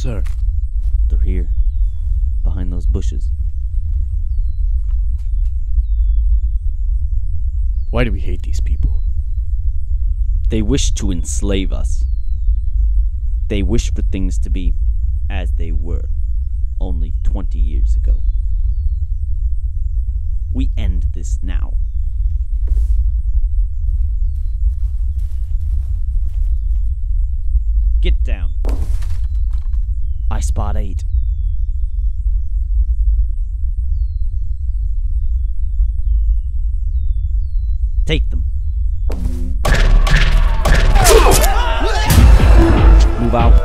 sir? They're here, behind those bushes. Why do we hate these people? They wish to enslave us. They wish for things to be as they were only 20 years ago. We end this now. Get down. I spot 8. Take them. Move out.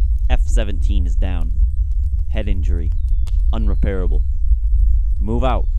F-17 is down. Head injury. Unrepairable. Move out.